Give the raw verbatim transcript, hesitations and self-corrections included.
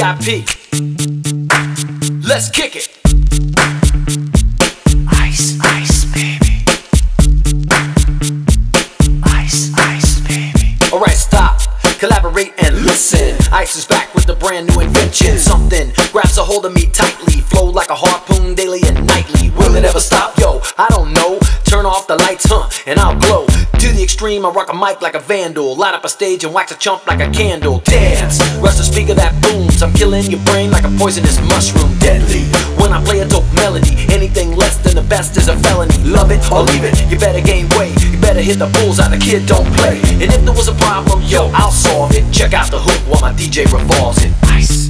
I P. Let's kick it. Ice, ice, baby. Ice, ice, baby. Alright, stop, collaborate and listen. Ice is back with a brand new invention. Something grabs a hold of me tightly, flow like a harpoon daily and nightly. Will it ever stop? Yo, I don't know. Turn off the lights, huh, and I'll glow. To the extreme, I rock a mic like a vandal. Light up a stage and wax a chump like a candle. Dance, rush the speaker that booms. I'm killing your brain like a poisonous mushroom. Deadly, when I play a dope melody. Anything less than the best is a felony. Love it or leave it, you better gain weight. You better hit the bullseye, the kid don't play. And if there was a problem, yo, I'll solve it. Check out the hook while my D J revolves it. Ice.